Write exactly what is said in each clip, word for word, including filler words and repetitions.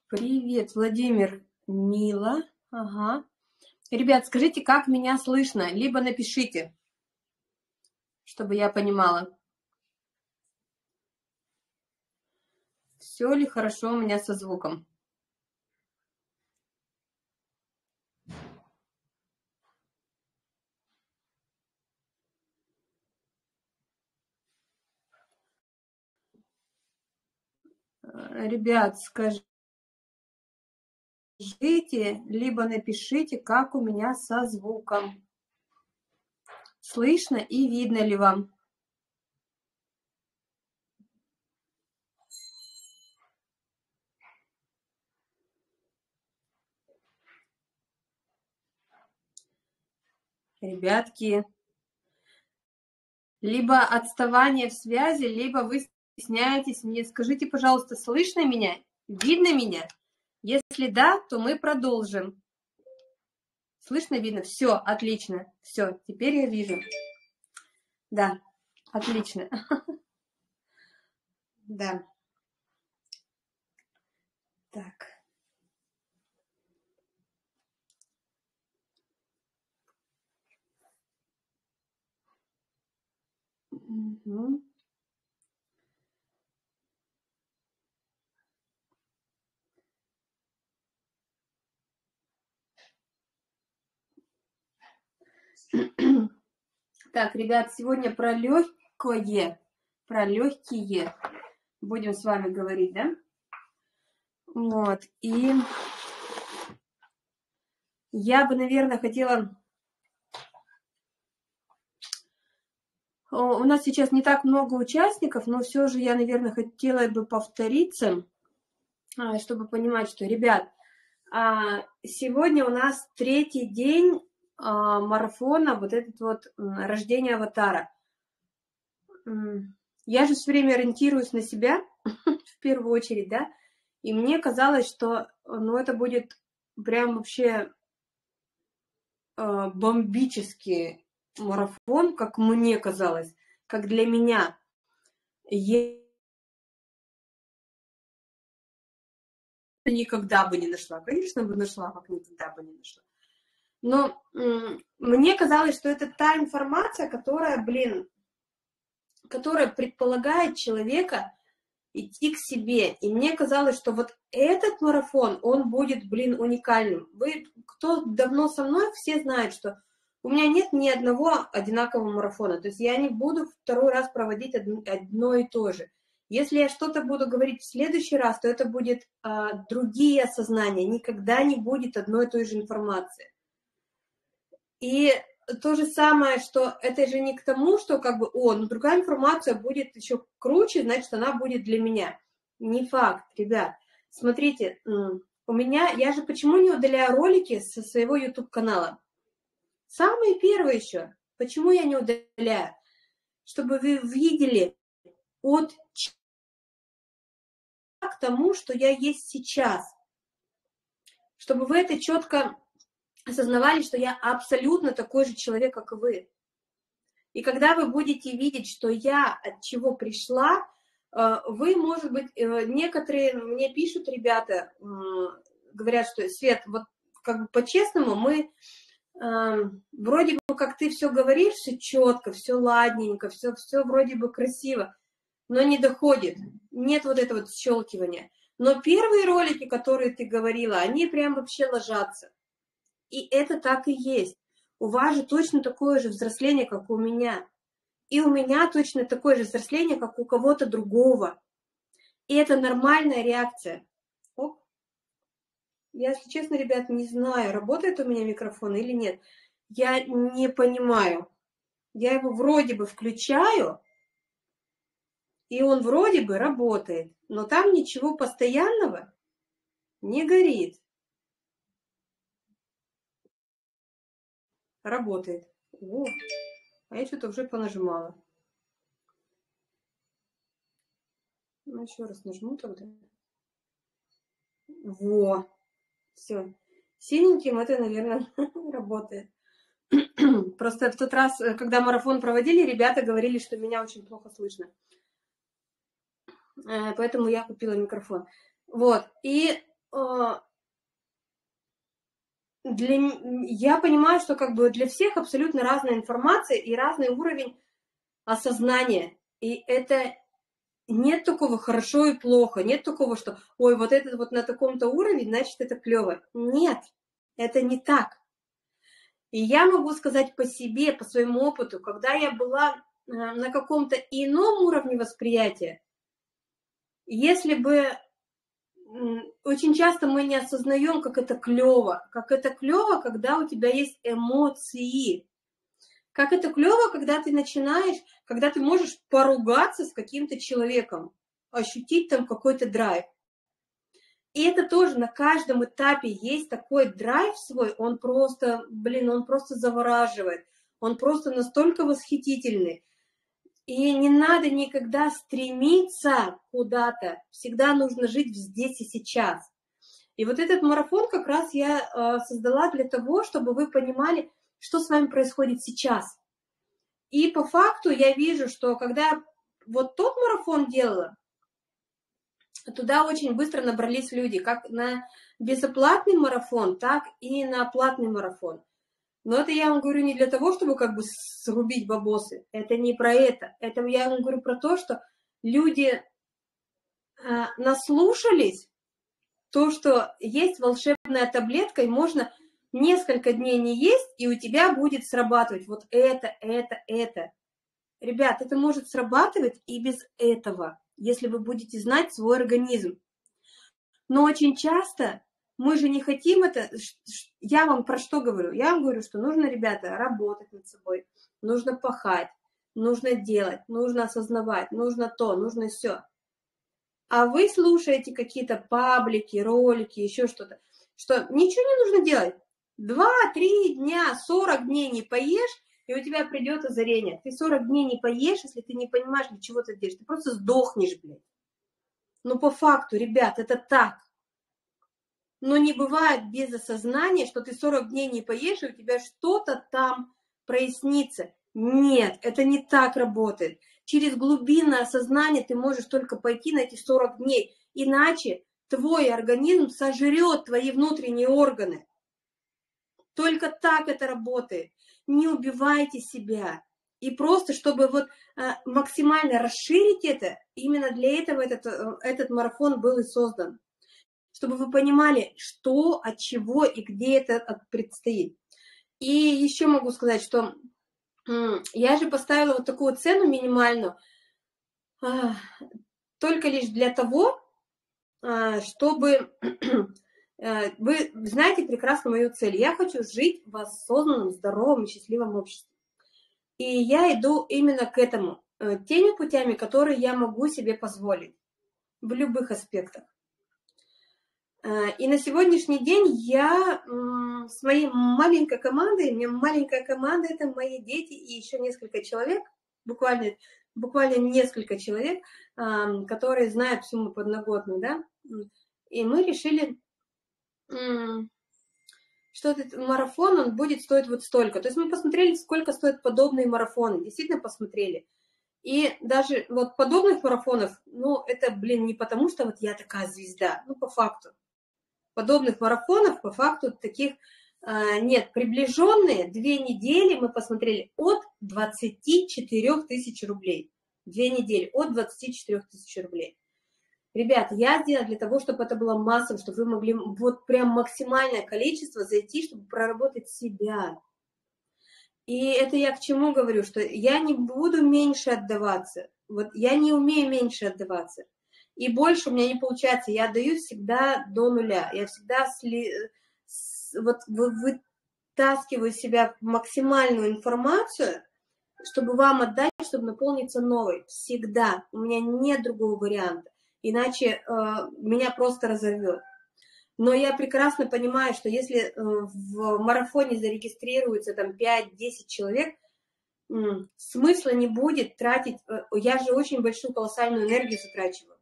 Привет, Владимир, Мила. Ага. Ребят, скажите, как меня слышно? Либо напишите, чтобы я понимала, все ли хорошо у меня со звуком. Ребят, скажите, либо напишите, как у меня со звуком. Слышно и видно ли вам? Ребятки, либо отставание в связи, либо вы стесняетесь. Мне скажите, пожалуйста, слышно меня? Видно меня? Если да, то мы продолжим. Слышно, видно? Все, отлично. Все, теперь я вижу. Да, отлично. Да. Так. Угу. Так, ребят, сегодня про легкое, про легкие будем с вами говорить, да? Вот, и я бы, наверное, хотела... У нас сейчас не так много участников, но все же я, наверное, хотела бы повториться, чтобы понимать, что, ребят, сегодня у нас третий день марафона, вот этот вот рождение аватара. Я же все время ориентируюсь на себя, в первую очередь, да, и мне казалось, что, ну, это будет прям вообще бомбический марафон, как мне казалось, как для меня. Я никогда бы не нашла, конечно, бы нашла, как никогда бы не нашла. Но мне казалось, что это та информация, которая, блин, которая предполагает человека идти к себе. И мне казалось, что вот этот марафон, он будет, блин, уникальным. Вы, кто давно со мной, все знают, что у меня нет ни одного одинакового марафона. То есть я не буду второй раз проводить одно и то же. Если я что-то буду говорить в следующий раз, то это будет а, другие осознания. Никогда не будет одной и той же информации. И то же самое, что это же не к тому, что как бы, о, ну другая информация будет еще круче, значит, она будет для меня. Не факт, ребят. Смотрите, у меня, я же почему не удаляю ролики со своего YouTube-канала? Самые первые еще. Почему я не удаляю? Чтобы вы видели от к тому, что я есть сейчас. Чтобы вы это четко осознавали, что я абсолютно такой же человек, как и вы. И когда вы будете видеть, что я от чего пришла, вы, может быть, некоторые мне пишут, ребята, говорят, что, Свет, вот как бы по-честному, мы вроде бы как ты все говоришь, все четко, все ладненько, все, все вроде бы красиво, но не доходит, нет вот этого вот щелкивания. Но первые ролики, которые ты говорила, они прям вообще ложатся. И это так и есть. У вас же точно такое же взросление, как у меня. И у меня точно такое же взросление, как у кого-то другого. И это нормальная реакция. Оп. Я, если честно, ребят, не знаю, работает у меня микрофон или нет. Я не понимаю. Я его вроде бы включаю, и он вроде бы работает. Но там ничего постоянного не горит. Работает. О, а я что-то уже понажимала. Ну, еще раз нажму тогда. Во. Все. Синеньким это, наверное, работает. Просто в тот раз, когда марафон проводили, ребята говорили, что меня очень плохо слышно. Поэтому я купила микрофон. Вот. И для, я понимаю, что как бы для всех абсолютно разная информация и разный уровень осознания. И это нет такого хорошо и плохо, нет такого, что ой, вот это вот на таком-то уровне, значит, это клево. Нет, это не так. И я могу сказать по себе, по своему опыту, когда я была на каком-то ином уровне восприятия, если бы очень часто мы не осознаем, как это клево, как это клево, когда у тебя есть эмоции, как это клево, когда ты начинаешь, когда ты можешь поругаться с каким-то человеком, ощутить там какой-то драйв. И это тоже на каждом этапе есть такой драйв свой, он просто, блин, он просто завораживает, он просто настолько восхитительный. И не надо никогда стремиться куда-то, всегда нужно жить здесь и сейчас. И вот этот марафон как раз я э, создала для того, чтобы вы понимали, что с вами происходит сейчас. И по факту я вижу, что когда вот тот марафон делала, туда очень быстро набрались люди, как на безоплатный марафон, так и на платный марафон. Но это я вам говорю не для того, чтобы как бы срубить бабосы. Это не про это. Это я вам говорю про то, что люди э, наслушались, то, что есть волшебная таблетка, и можно несколько дней не есть, и у тебя будет срабатывать вот это, это, это. Ребят, это может срабатывать и без этого, если вы будете знать свой организм. Но очень часто мы же не хотим это. Я вам про что говорю? Я вам говорю, что нужно, ребята, работать над собой, нужно пахать, нужно делать, нужно осознавать, нужно то, нужно все. А вы слушаете какие-то паблики, ролики, еще что-то, что ничего не нужно делать. Два-три дня, сорок дней не поешь, и у тебя придет озарение. Ты сорок дней не поешь, если ты не понимаешь, для чего ты делаешь. Ты просто сдохнешь, блядь. Ну, по факту, ребят, это так. Но не бывает без осознания, что ты сорок дней не поешь, и у тебя что-то там прояснится. Нет, это не так работает. Через глубинное осознание ты можешь только пойти на эти сорок дней. Иначе твой организм сожрет твои внутренние органы. Только так это работает. Не убивайте себя. И просто, чтобы вот а, максимально расширить это, именно для этого этот, этот марафон был и создан. Чтобы вы понимали, что, от чего и где это предстоит. И еще могу сказать, что я же поставила вот такую цену минимальную, только лишь для того, чтобы... Вы знаете прекрасно мою цель. Я хочу жить в осознанном, здоровом и счастливом обществе. И я иду именно к этому. Теми путями, которые я могу себе позволить. В любых аспектах. И на сегодняшний день я с моей маленькой командой, у меня маленькая команда, это мои дети и еще несколько человек, буквально, буквально несколько человек, которые знают всю мою подноготную, да, и мы решили, что этот марафон, он будет стоить вот столько. То есть мы посмотрели, сколько стоят подобные марафоны, действительно посмотрели. И даже вот подобных марафонов, ну, это, блин, не потому, что вот я такая звезда, ну, по факту. Подобных марафонов, по факту, таких э, нет. Приближенные две недели мы посмотрели от двадцати четырёх тысяч рублей. Две недели от двадцати четырёх тысяч рублей. Ребята, я сделала для того, чтобы это было массовым, чтобы вы могли вот прям максимальное количество зайти, чтобы проработать себя. И это я к чему говорю, что я не буду меньше отдаваться. Вот я не умею меньше отдаваться. И больше у меня не получается. Я отдаю всегда до нуля. Я всегда сли... вот вытаскиваю из себя максимальную информацию, чтобы вам отдать, чтобы наполниться новой. Всегда. У меня нет другого варианта. Иначе э, меня просто разорвет. Но я прекрасно понимаю, что если э, в марафоне зарегистрируется там пять-десять человек, э, смысла не будет тратить. Э, я же очень большую колоссальную энергию затрачиваю.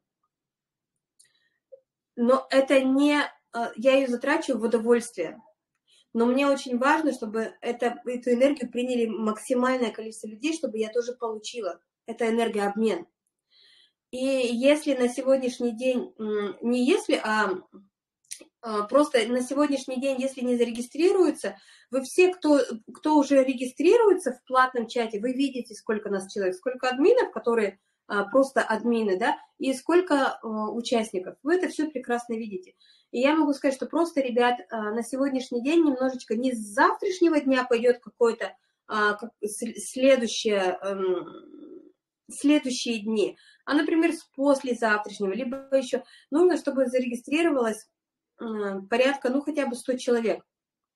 Но это не... Э, я ее затрачиваю в удовольствие. Но мне очень важно, чтобы это, эту энергию приняли максимальное количество людей, чтобы я тоже получила. Это энергообмен. И если на сегодняшний день, не если, а Просто на сегодняшний день, если не зарегистрируются, вы все, кто, кто уже регистрируется в платном чате, вы видите, сколько нас человек, сколько админов, которые а, просто админы, да, и сколько а, участников. Вы это все прекрасно видите. И я могу сказать, что просто, ребят, а, на сегодняшний день немножечко не с завтрашнего дня пойдет какой-то а, как, следующее, а, следующие дни, а, например, с послезавтрашнего, либо еще нужно, чтобы зарегистрировалось порядка, ну, хотя бы сто человек.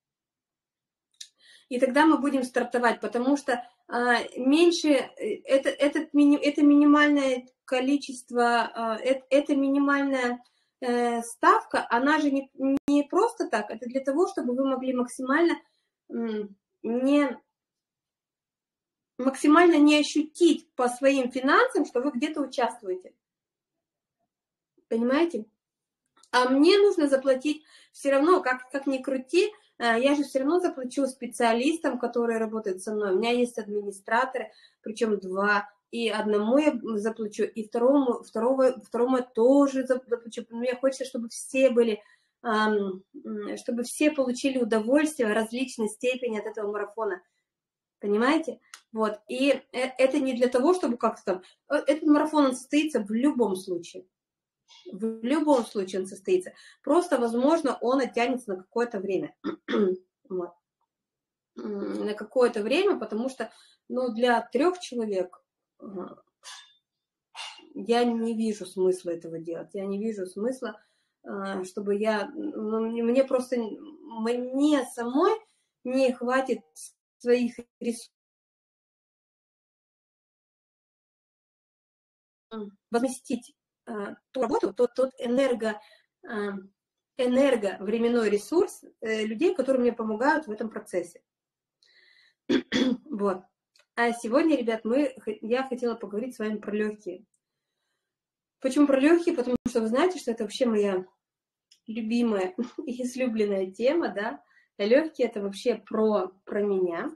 И тогда мы будем стартовать, потому что а, меньше, это, этот, это минимальное количество, а, это, это минимальная э, ставка, она же не, не просто так, это для того, чтобы вы могли максимально не, максимально не ощутить по своим финансам, что вы где-то участвуете. Понимаете? А мне нужно заплатить все равно, как, как ни крути, я же все равно заплачу специалистам, которые работают со мной. У меня есть администраторы, причем два, и одному я заплачу, и второму, второго, второму я тоже заплачу. Мне хочется, чтобы все были, чтобы все получили удовольствие различной степени от этого марафона. Понимаете? Вот. И это не для того, чтобы как-то там... Этот марафон он состоится в любом случае. В любом случае он состоится. Просто, возможно, он оттянется на какое-то время. Вот. На какое-то время, потому что, ну, для трех человек я не вижу смысла этого делать. Я не вижу смысла, чтобы я... Ну, мне просто... Мне самой не хватит своих ресурсов возместить ту работу, тот, тот энерго, энерговременной ресурс людей, которые мне помогают в этом процессе. Вот. А сегодня, ребят, мы, я хотела поговорить с вами про легкие. Почему про легкие? Потому что вы знаете, что это вообще моя любимая и излюбленная тема, да. Легкие — это вообще про, про меня.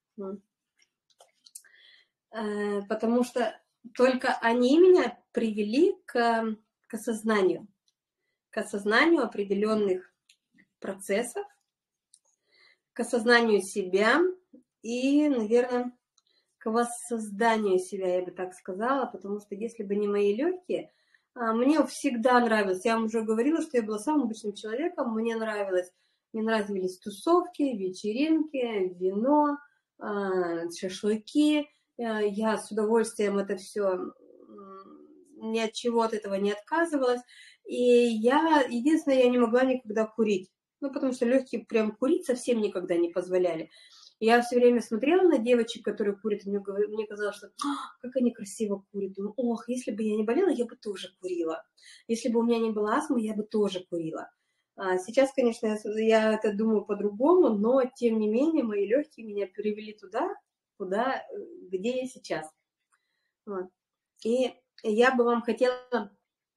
Потому что только они меня привели к, к осознанию, к осознанию определенных процессов, к осознанию себя и, наверное, к воссозданию себя, я бы так сказала, потому что если бы не мои легкие, мне всегда нравилось, я вам уже говорила, что я была самым обычным человеком, мне нравилось, мне нравились тусовки, вечеринки, вино, шашлыки. Я с удовольствием это все, ни от чего от этого не отказывалась. И я, единственное, я не могла никогда курить. Ну, потому что легкие прям курить совсем никогда не позволяли. Я все время смотрела на девочек, которые курят, и мне, мне казалось, что как они красиво курят. Думаю, ох, если бы я не болела, я бы тоже курила. Если бы у меня не было астмы, я бы тоже курила. А сейчас, конечно, я это думаю по-другому, но, тем не менее, мои легкие меня перевели туда, куда, где я сейчас. Вот. И я бы вам хотела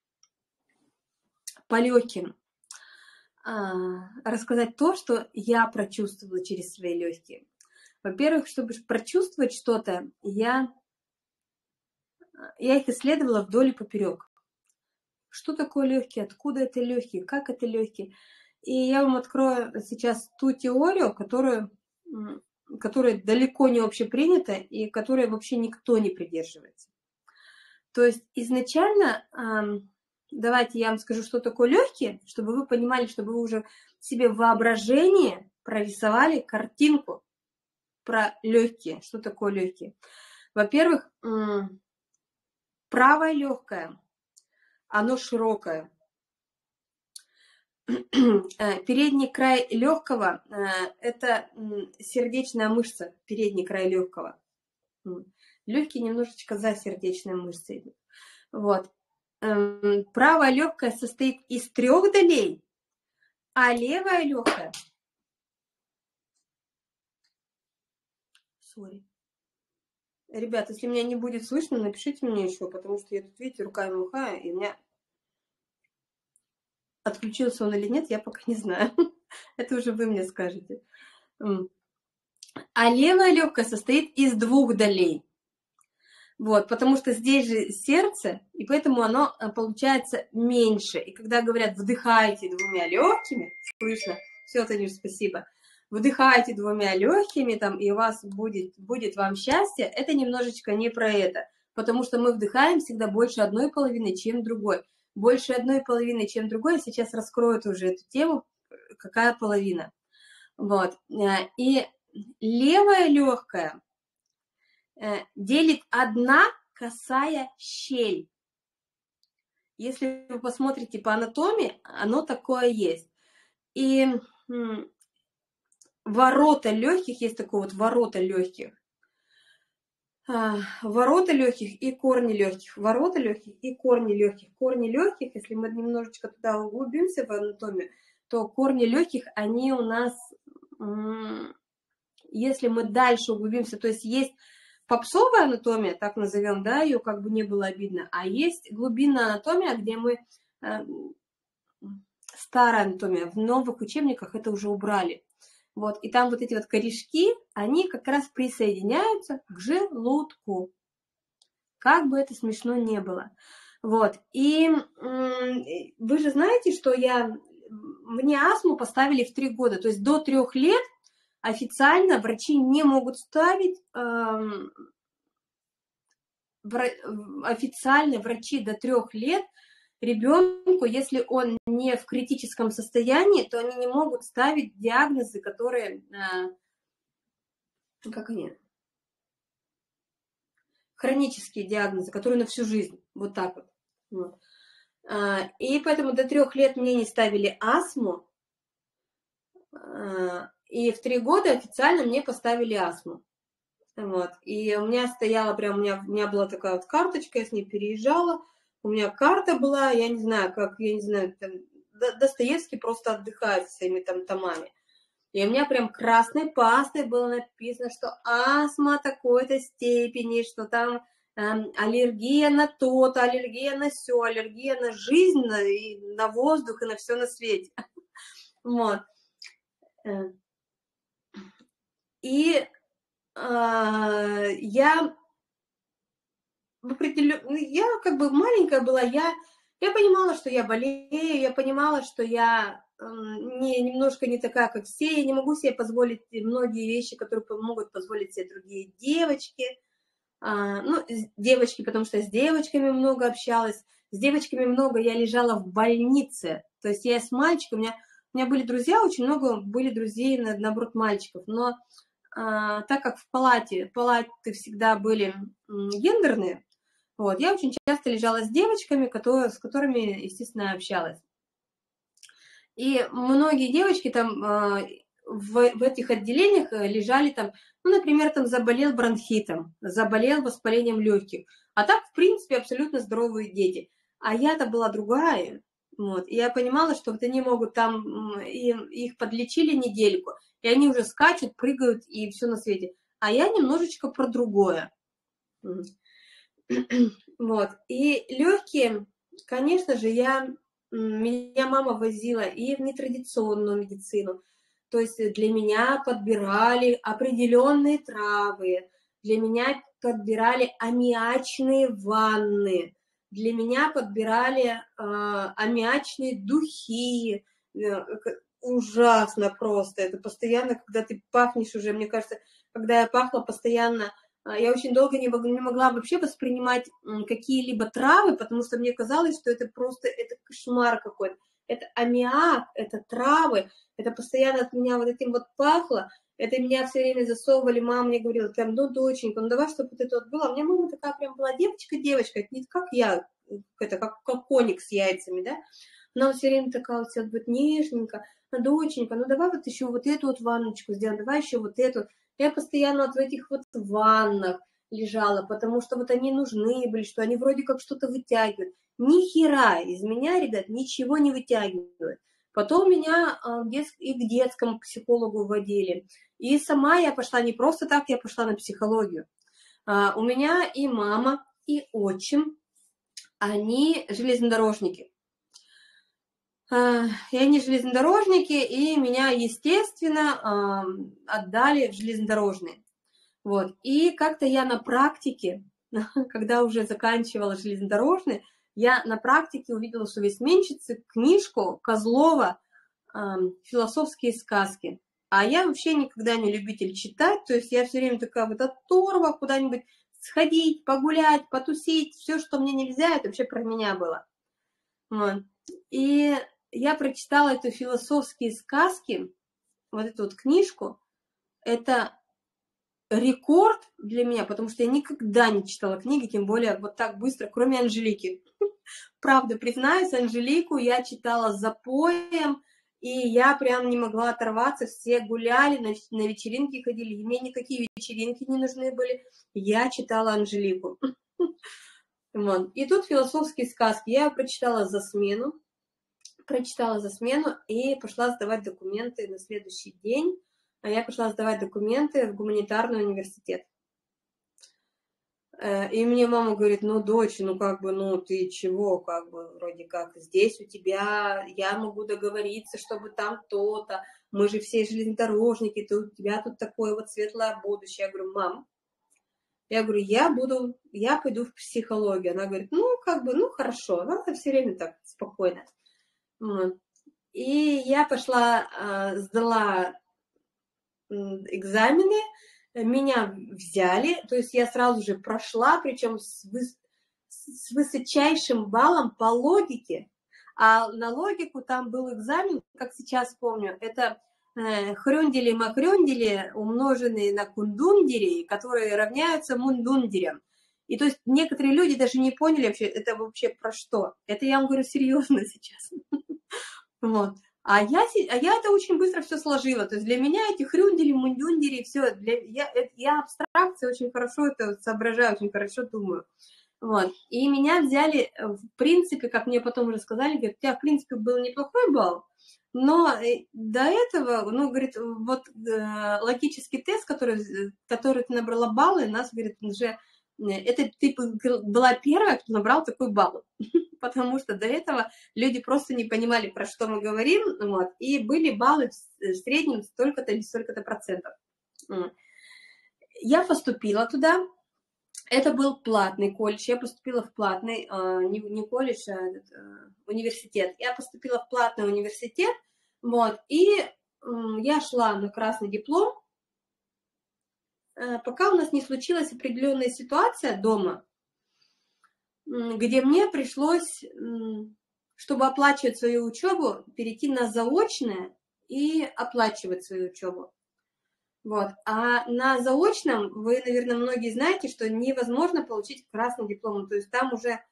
по легким а, рассказать то, что я прочувствовала через свои легкие. Во-первых, чтобы прочувствовать что-то, я, я их исследовала вдоль и поперек. Что такое легкие, откуда это легкие, как это легкие. И я вам открою сейчас ту теорию, которую... которая далеко не общепринята и которой вообще никто не придерживается. То есть изначально, давайте я вам скажу, что такое легкие, чтобы вы понимали, чтобы вы уже себе в воображении прорисовали картинку про легкие, что такое легкие. Во-первых, правое легкое, оно широкое. Передний край легкого – это сердечная мышца, передний край легкого. Легкий немножечко за сердечной мышцей. Вот. Правое легкое состоит из трех долей, а левое легкое… Sorry. Ребят, если меня не будет слышно, напишите мне еще, потому что я тут, видите, руками махаю, и у меня… Отключился он или нет, я пока не знаю. Это уже вы мне скажете. А левое легкое состоит из двух долей. Вот, потому что здесь же сердце, и поэтому оно получается меньше. И когда говорят, вдыхайте двумя легкими, слышно, все, Танюш, спасибо, вдыхайте двумя легкими, там, и у вас будет, будет вам счастье, это немножечко не про это, потому что мы вдыхаем всегда больше одной половины, чем другой. Больше одной половины, чем другой, я сейчас раскрою уже эту тему, какая половина. Вот, и левая легкая делит одна косая щель. Если вы посмотрите по анатомии, оно такое есть. И ворота легких, есть такое вот ворота легких. Ворота легких и корни легких. Ворота легких и корни легких. Корни легких, если мы немножечко туда углубимся в анатомию, то корни легких, они у нас, если мы дальше углубимся, то есть есть попсовая анатомия, так назовем, да, ее как бы не было обидно, а есть глубинная анатомия, где мы, э, старая анатомия, в новых учебниках это уже убрали. Вот, и там вот эти вот корешки, они как раз присоединяются к желудку. Как бы это смешно не было. Вот, и э, вы же знаете, что я, мне астму поставили в три года, то есть до трех лет официально врачи не могут ставить, э, вра, официально врачи до трех лет ребенку, если он не в критическом состоянии, то они не могут ставить диагнозы, которые, э, как они, хронические диагнозы, которые на всю жизнь, вот так вот. Вот. Э, и поэтому до трех лет мне не ставили астму, э, и в три года официально мне поставили астму. Вот. И у меня стояла прям, у меня, у меня была такая вот карточка, я с ней переезжала. У меня карта была, я не знаю, как, я не знаю, там, Достоевский просто отдыхает с своими там томами. И у меня прям красной пастой было написано, что астма такой-то степени, что там эм, аллергия на то-то, аллергия на сё, аллергия на жизнь, на, и на воздух и на все на свете. Вот. И я определенно, я как бы маленькая была, я, я понимала, что я болею, я понимала, что я э, не, немножко не такая, как все, я не могу себе позволить многие вещи, которые могут позволить себе другие девочки. А, ну, девочки, потому что с девочками много общалась, с девочками много я лежала в больнице, то есть я с мальчиком, у меня, у меня были друзья, очень много были друзей, наоборот, мальчиков, но а, так как в палате, палаты всегда были гендерные, вот, я очень часто лежала с девочками, которые, с которыми, естественно, общалась. И многие девочки там в, в этих отделениях лежали там, ну, например, там заболел бронхитом, заболел воспалением легких. А так, в принципе, абсолютно здоровые дети. А я-то была другая. Вот, и я понимала, что вот они могут там, им, их подлечили недельку, и они уже скачут, прыгают и все на свете. А я немножечко про другое. Вот. И легкие, конечно же, я, меня мама возила и в нетрадиционную медицину. То есть для меня подбирали определенные травы, для меня подбирали аммиачные ванны, для меня подбирали э, аммиачные духи. Ужасно просто. Это постоянно, когда ты пахнешь уже, мне кажется, когда я пахла постоянно, я очень долго не могла, не могла вообще воспринимать какие-либо травы, потому что мне казалось, что это просто это кошмар какой-то. Это аммиак, это травы, это постоянно от меня вот этим вот пахло, это меня все время засовывали, мама мне говорила, прям, ну, доченька, ну, давай, чтобы вот это вот было. А у меня мама такая прям была девочка-девочка, это не как я, это как, как коник с яйцами, да. Она все время такая вот, вот нежненько, ну, доченька, ну, давай вот еще вот эту вот ванночку сделаем, давай еще вот эту. Я постоянно вот в этих вот ваннах лежала, потому что вот они нужны были, что они вроде как что-то вытягивают. Ни хера из меня, ребят, ничего не вытягивают. Потом меня и к детскому психологу водили. И сама я пошла, не просто так, я пошла на психологию. У меня и мама, и отчим, они железнодорожники. И они железнодорожники, и меня, естественно, отдали в железнодорожные. Вот. И как-то я на практике когда уже заканчивала железнодорожный, я на практике увидела, что в сменщице книжку Козлова «Философские сказки». А я вообще никогда не любитель читать, то есть я все время такая вот оторва, куда-нибудь сходить, погулять, потусить, все, что мне нельзя, это вообще про меня было. Вот. И я прочитала эту «Философские сказки», вот эту вот книжку. Это рекорд для меня, потому что я никогда не читала книги, тем более вот так быстро, кроме Анжелики. Правда, признаюсь, Анжелику я читала с запоем, и я прям не могла оторваться, все гуляли, на, на вечеринки ходили, и мне никакие вечеринки не нужны были, я читала Анжелику. Вот. И тут «Философские сказки» я прочитала за смену, прочитала за смену и пошла сдавать документы на следующий день, а я пошла сдавать документы в гуманитарный университет. И мне мама говорит: ну, дочь, ну, как бы, ну, ты чего, как бы, вроде как, здесь у тебя, я могу договориться, чтобы там то-то, мы же все железнодорожники, ты, у тебя тут такое вот светлое будущее. Я говорю: мам, я говорю, я буду, я пойду в психологию. Она говорит: ну, как бы, ну, хорошо, она все время так спокойно. И я пошла, сдала экзамены, меня взяли, то есть я сразу же прошла, причем с, выс с высочайшим баллом по логике. А на логику там был экзамен, как сейчас помню, это э, хрюндели-макрюндели, умноженные на кундундери, которые равняются мундундерям. И то есть некоторые люди даже не поняли вообще, это вообще про что. Это я вам говорю серьезно сейчас. Вот. А я, а я это очень быстро все сложила. То есть для меня эти хрюндели, мундюндери, все, для, я, я абстракция очень хорошо это соображаю, очень хорошо думаю. Вот. И меня взяли, в принципе, как мне потом уже сказали, говорят, у тебя, в принципе, был неплохой балл, но до этого, ну, говорит, вот э, логический тест, который, который ты набрала баллы, нас, говорит, уже, это ты была первая, кто набрал такой балл. Потому что до этого люди просто не понимали, про что мы говорим, вот, и были баллы в среднем столько-то или столько-то процентов. Я поступила туда, это был платный колледж, я поступила в платный, не, не колледж, а университет, я поступила в платный университет, вот, и я шла на красный диплом, пока у нас не случилась определенная ситуация дома, где мне пришлось, чтобы оплачивать свою учебу, перейти на заочное и оплачивать свою учебу. Вот. А на заочном, вы, наверное, многие знаете, что невозможно получить красный диплом. То есть там уже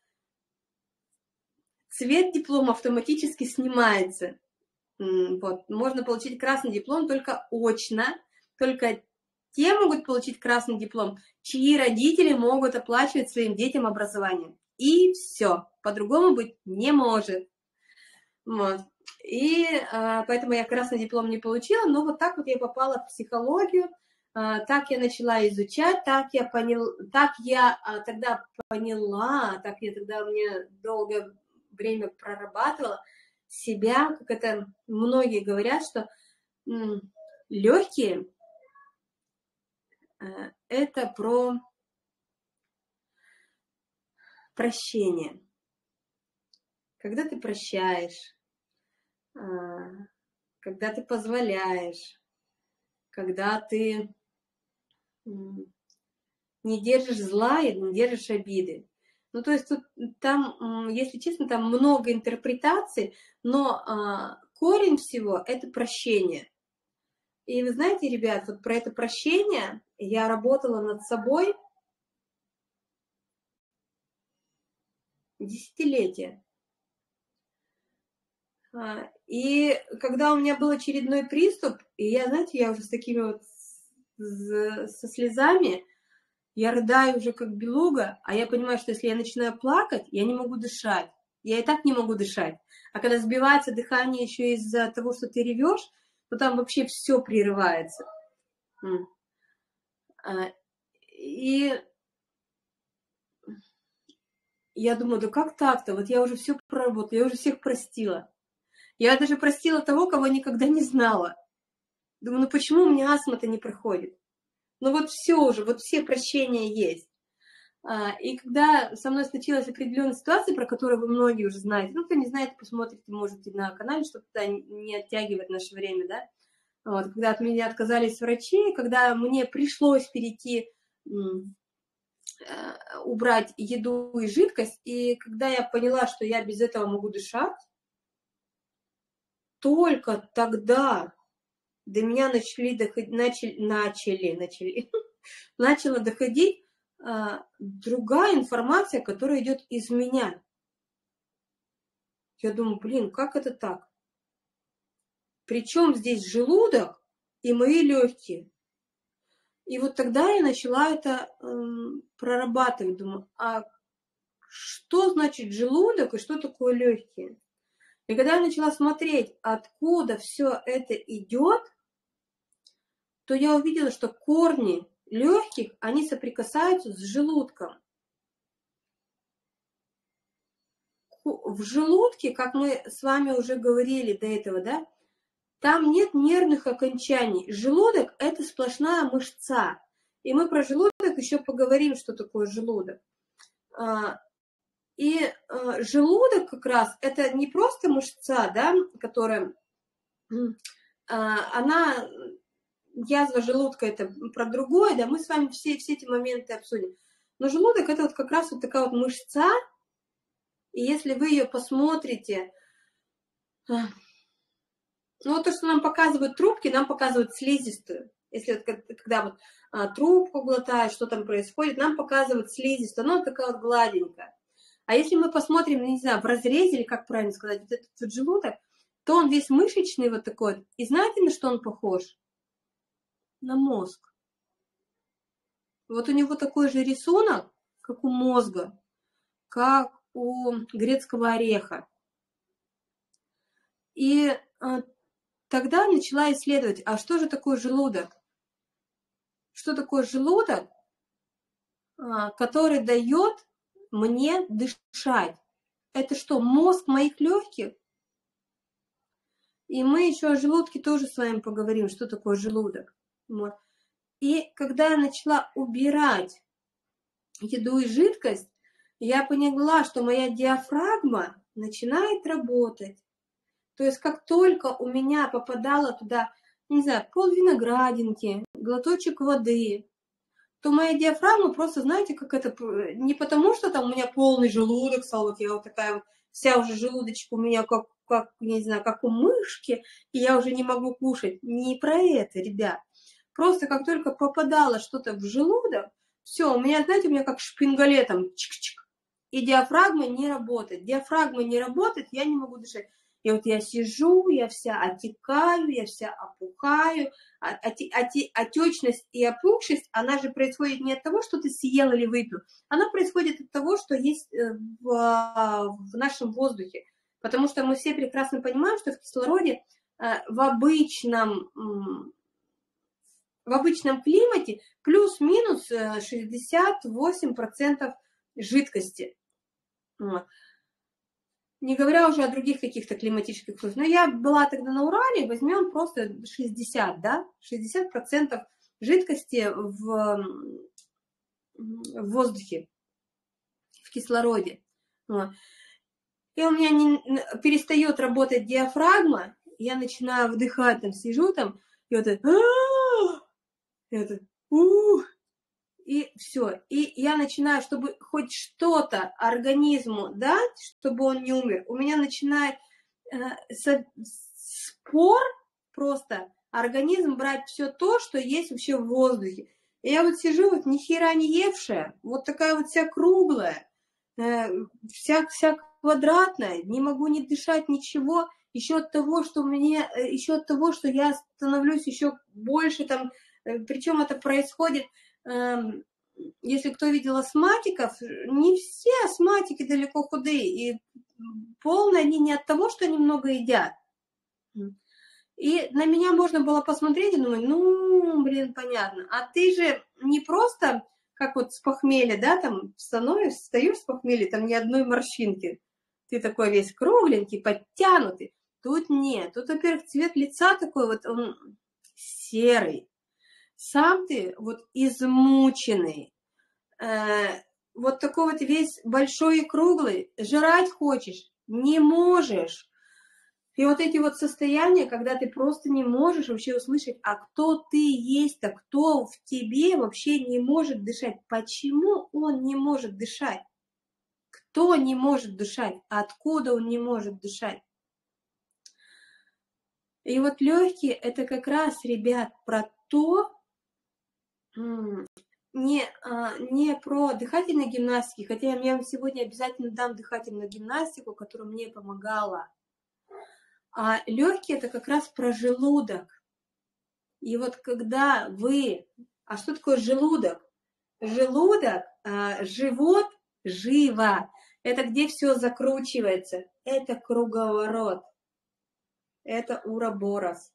цвет диплома автоматически снимается. Вот. Можно получить красный диплом только очно, только те могут получить красный диплом, чьи родители могут оплачивать своим детям образование. И все. По-другому быть не может. Вот. И а, поэтому я красный диплом не получила, но вот так вот я попала в психологию, а, так я начала изучать, так я, понял, так я а, тогда поняла, так я тогда мне долгое время прорабатывала себя, как это многие говорят, что м, легкие а, это про прощение. Когда ты прощаешь, когда ты позволяешь, когда ты не держишь зла и не держишь обиды. Ну, то есть тут, там, если честно, там много интерпретаций, но корень всего – это прощение. И вы знаете, ребят, вот про это прощение я работала над собой десятилетия. И когда у меня был очередной приступ, и я, знаете, я уже с такими вот, со слезами, я рыдаю уже как белуга, а я понимаю, что если я начинаю плакать, я не могу дышать. Я и так не могу дышать. А когда сбивается дыхание еще из-за того, что ты ревешь, то там вообще все прерывается. И я думаю, да как так-то? Вот я уже все проработала, я уже всех простила. Я даже простила того, кого никогда не знала. Думаю, ну почему у меня астма-то не проходит? Ну вот все уже, вот все прощения есть. И когда со мной случилась определенная ситуация, про которую вы многие уже знаете, ну, кто не знает, посмотрите, можете на канале, чтобы туда не оттягивать наше время, да, вот, когда от меня отказались врачи, когда мне пришлось перейти, убрать еду и жидкость, и когда я поняла, что я без этого могу дышать, только тогда до меня начали доходить, начали, начали, начали, начала доходить а, другая информация, которая идет из меня. Я думаю, блин, как это так? Причем здесь желудок и мои легкие. И вот тогда я начала это эм, прорабатывать. Думаю, а что значит желудок и что такое легкие? И когда я начала смотреть, откуда все это идет, то я увидела, что корни легких, они соприкасаются с желудком. В желудке, как мы с вами уже говорили до этого, да, там нет нервных окончаний. Желудок – это сплошная мышца. И мы про желудок еще поговорим, что такое желудок. И желудок как раз – это не просто мышца, да, которая, она, язва желудка – это про другое, да, мы с вами все, все эти моменты обсудим. Но желудок – это вот как раз вот такая вот мышца, и если вы ее посмотрите, ну вот то, что нам показывают трубки, нам показывают слизистую. Если вот, когда вот а, трубку глотают, что там происходит, нам показывают слизистую, она вот такая вот гладенькая. А если мы посмотрим, не знаю, в разрезе, или как правильно сказать, вот этот вот желудок, то он весь мышечный вот такой. И знаете, на что он похож? На мозг. Вот у него такой же рисунок, как у мозга, как у грецкого ореха. И а, тогда начала исследовать, а что же такое желудок? Что такое желудок, а, который дает мне дышать? Это что, мозг моих легких? И мы еще о желудке тоже с вами поговорим, что такое желудок. Вот. И когда я начала убирать еду и жидкость, я поняла, что моя диафрагма начинает работать. То есть как только у меня попадало туда, не знаю, пол виноградинки, глоточек воды, то моя диафрагма просто, знаете, как это, не потому что там у меня полный желудок стал, вот я вот такая вот, вся уже желудочек у меня как, как, не знаю, как у мышки, и я уже не могу кушать. Не про это, ребят. Просто как только попадало что-то в желудок, все, у меня, знаете, у меня как шпингалетом, чик-чик, и диафрагма не работает. Диафрагма не работает, я не могу дышать. И вот я сижу, я вся отекаю, я вся опухаю. Отечность и опухшесть, она же происходит не от того, что ты съел или выпил. Она происходит от того, что есть в, в нашем воздухе. Потому что мы все прекрасно понимаем, что в кислороде в обычном, в обычном климате плюс-минус шестьдесят восемь процентов жидкости. Не говоря уже о других каких-то климатических условиях. Но я была тогда на Урале, возьмем просто шестьдесят, да, шестьдесят процентов жидкости в, в воздухе, в кислороде. Вот. И у меня не, перестает работать диафрагма, я начинаю вдыхать, там сижу там, и вот это, это ух, и все. И я начинаю, чтобы хоть что-то организму дать, чтобы он не умер, у меня начинает э, со, спор просто организм брать все то, что есть вообще в воздухе. И я вот сижу, вот ни хера не евшая, вот такая вот вся круглая, э, вся, вся квадратная, не могу не дышать, ничего, еще от того, что мне, еще от того, что я становлюсь еще больше там, э, причем это происходит. Если кто видел астматиков, не все астматики далеко худые, и полные они не от того, что они много едят. И на меня можно было посмотреть и думать, ну, блин, понятно. А ты же не просто, как вот с похмелья, да, там становишься, встаешь с похмелья, там ни одной морщинки. Ты такой весь кругленький, подтянутый. Тут нет. Тут, во-первых, цвет лица такой вот, он серый. Сам ты вот измученный, э, вот такой вот весь большой и круглый, жрать хочешь, не можешь. И вот эти вот состояния, когда ты просто не можешь вообще услышать, а кто ты есть-то, кто в тебе вообще не может дышать. Почему он не может дышать? Кто не может дышать? Откуда он не может дышать? И вот легкие, это как раз, ребят, про то, не, не про дыхательные гимнастики, хотя я вам сегодня обязательно дам дыхательную гимнастику, которая мне помогала. А легкие это как раз про желудок. И вот когда вы... А что такое желудок? Желудок, а, живот, живо. Это где все закручивается. Это круговорот. Это уроборос.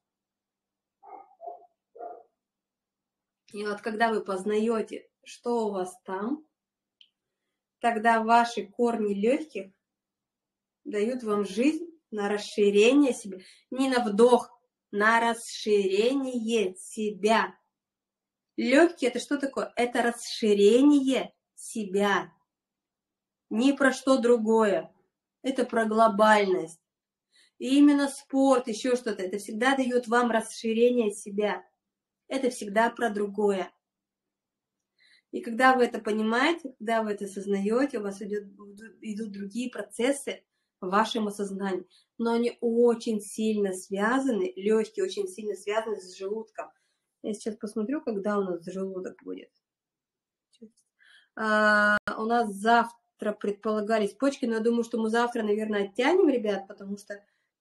И вот когда вы познаете, что у вас там, тогда ваши корни легких дают вам жизнь на расширение себя. Не на вдох, на расширение себя. Легкие это что такое? Это расширение себя. Не про что другое. Это про глобальность. И именно спорт, еще что-то, это всегда дает вам расширение себя. Это всегда про другое. И когда вы это понимаете, когда вы это осознаете, у вас идет, идут другие процессы в вашем осознании. Но они очень сильно связаны, легкие очень сильно связаны с желудком. Я сейчас посмотрю, когда у нас желудок будет. А, у нас завтра предполагались почки, но я думаю, что мы завтра, наверное, оттянем, ребят, потому что...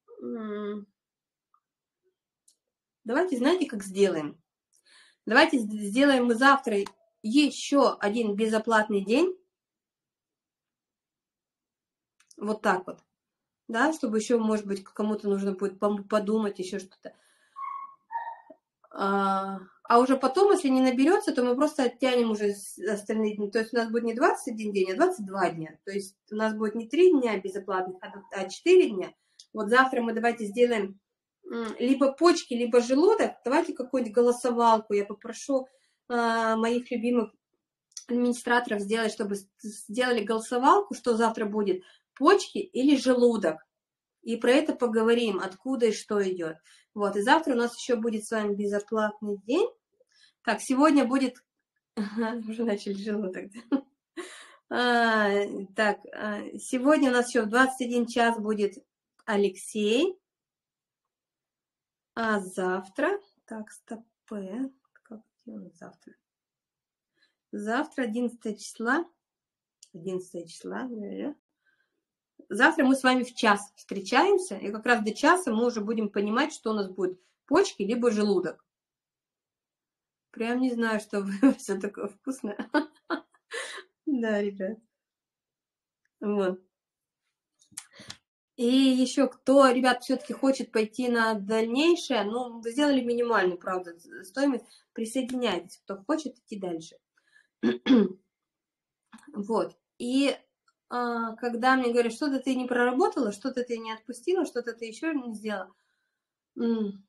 Давайте, знаете, как сделаем? Давайте сделаем мы завтра еще один безоплатный день. Вот так вот. Да, чтобы еще, может быть, кому-то нужно будет подумать, еще что-то. А, а уже потом, если не наберется, то мы просто оттянем уже остальные дни. То есть у нас будет не двадцать один день, а двадцать два дня. То есть у нас будет не три дня безоплатных, а четыре дня. Вот завтра мы давайте сделаем либо почки, либо желудок. Давайте какую-нибудь голосовалку. Я попрошу а, моих любимых администраторов сделать, чтобы сделали голосовалку, что завтра будет, почки или желудок. И про это поговорим, откуда и что идет. Вот, и завтра у нас еще будет с вами безоплатный день. Так, сегодня будет... Уже начали желудок. А, так, сегодня у нас еще в двадцать один час будет Алексей. А завтра... Так, стоп. Как делать завтра? Завтра, одиннадцатого числа. одиннадцатого числа, наверное. Завтра мы с вами в час встречаемся, и как раз до часа мы уже будем понимать, что у нас будет, почки либо желудок. Прям не знаю, что вы, все такое вкусное. Да, ребят. Вот. И еще кто, ребят, все-таки хочет пойти на дальнейшее, ну, вы сделали минимальную, правда, стоимость, присоединяйтесь, кто хочет идти дальше. Вот. И а, когда мне говорят, что-то ты не проработала, что-то ты не отпустила, что-то ты еще не сделала. М-м.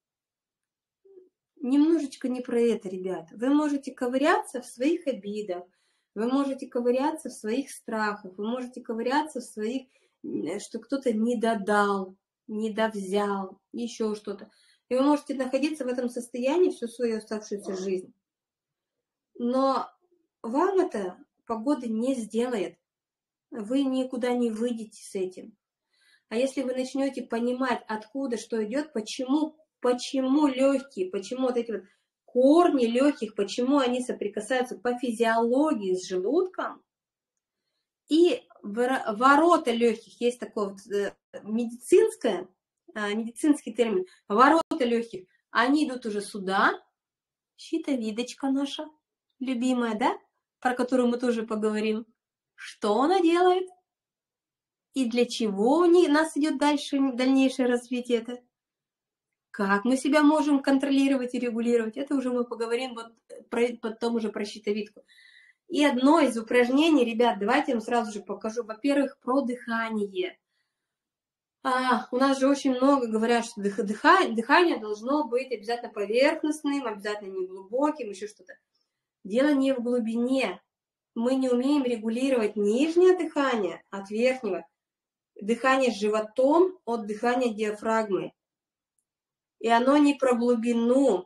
Немножечко не про это, ребят. Вы можете ковыряться в своих обидах, вы можете ковыряться в своих страхах, вы можете ковыряться в своих, что кто-то не додал, не довзял, еще что-то. И вы можете находиться в этом состоянии всю свою оставшуюся жизнь. Но вам это погода не сделает. Вы никуда не выйдете с этим. А если вы начнете понимать, откуда что идет, почему, почему легкие, почему вот эти вот корни легких, почему они соприкасаются по физиологии с желудком, и ворота легких, есть такое вот медицинское, медицинский термин, ворота легких, они идут уже сюда, щитовидочка наша любимая, да, про которую мы тоже поговорим. Что она делает? И для чего у нас идет дальше, дальнейшее развитие это? Как мы себя можем контролировать и регулировать? Это уже мы поговорим вот про, потом уже про щитовидку. И одно из упражнений, ребят, давайте я вам сразу же покажу. Во-первых, про дыхание. А, у нас же очень много говорят, что дых, дыхание, дыхание должно быть обязательно поверхностным, обязательно неглубоким, еще что-то. Дело не в глубине. мы не умеем регулировать нижнее дыхание от верхнего, дыхание животом от дыхания диафрагмы. И оно не про глубину.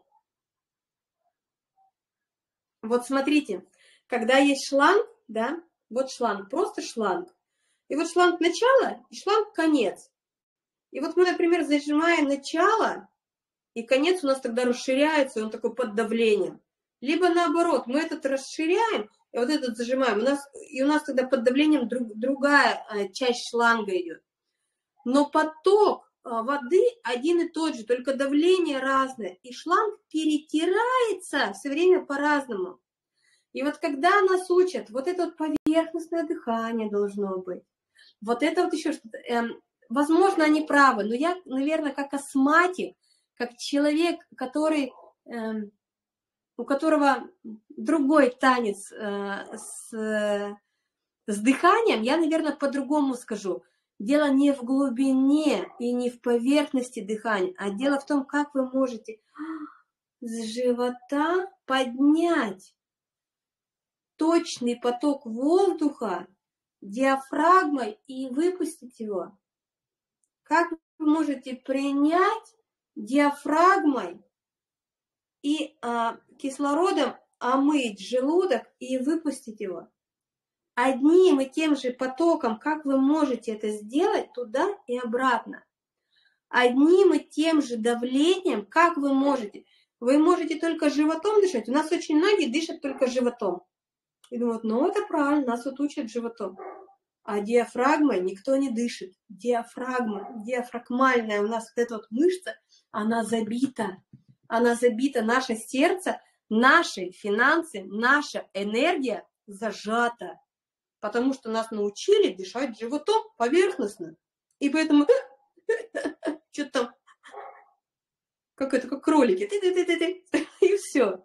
Вот смотрите, когда есть шланг, да, вот шланг, просто шланг. И вот шланг начало, и шланг конец. И вот мы, например, зажимаем начало, и конец у нас тогда расширяется, и он такой под давлением. Либо наоборот, мы этот расширяем, и вот этот зажимаем, у нас, и у нас тогда под давлением друг, другая часть шланга идет. Но поток воды один и тот же, только давление разное, и шланг перетирается все время по-разному. И вот когда нас учат, вот это вот поверхностное дыхание должно быть, вот это вот еще что-то, эм, возможно, они правы, но я, наверное, как астматик, как человек, который, эм, у которого другой танец э, с, э, с дыханием, я, наверное, по-другому скажу. Дело не в глубине и не в поверхности дыхания, а дело в том, как вы можете с живота поднять точный поток воздуха диафрагмой и выпустить его. Как вы можете принять диафрагмой и а, кислородом омыть желудок и выпустить его? Одним и тем же потоком, как вы можете это сделать туда и обратно? Одним и тем же давлением, как вы можете? Вы можете только животом дышать. У нас очень многие дышат только животом. И думают, ну это правильно, нас вот учат животом. А диафрагмой никто не дышит. Диафрагма, диафрагмальная у нас вот эта вот мышца, она забита. Она забита, наше сердце, наши финансы, наша энергия зажата. Потому что нас научили дышать животом поверхностно. И поэтому что-то там, как это, как кролики. И все.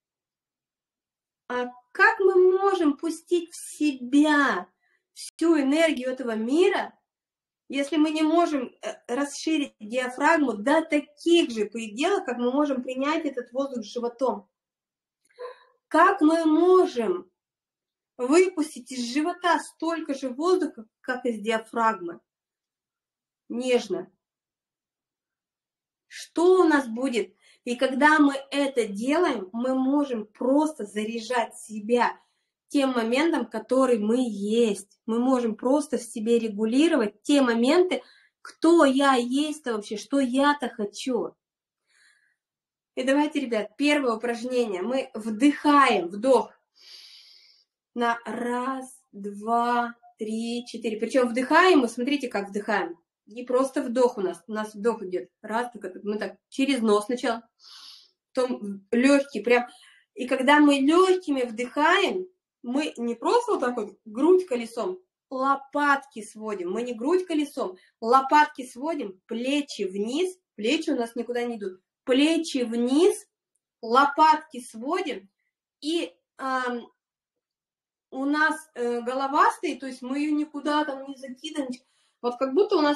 А как мы можем пустить в себя всю энергию этого мира, если мы не можем расширить диафрагму до таких же пределов, как мы можем принять этот воздух животом? Как мы можем выпустить из живота столько же воздуха, как из диафрагмы? Нежно. Что у нас будет? И когда мы это делаем, мы можем просто заряжать себя тем моментом, который мы есть. Мы можем просто в себе регулировать те моменты, кто я есть-то вообще, что я-то хочу. И давайте, ребят, первое упражнение. Мы вдыхаем, вдох. На раз, два, три, четыре. Причем вдыхаем мы, смотрите, как вдыхаем. Не просто вдох у нас. У нас вдох идет. Раз, мы так через нос сначала. Потом легкий прям. И когда мы легкими вдыхаем, мы не просто вот так вот грудь колесом, лопатки сводим. Мы не грудь колесом, лопатки сводим, плечи вниз. Плечи у нас никуда не идут. Плечи вниз, лопатки сводим. И эм, у нас э, голова стоит, то есть мы ее никуда там не закидываем. Вот как будто у нас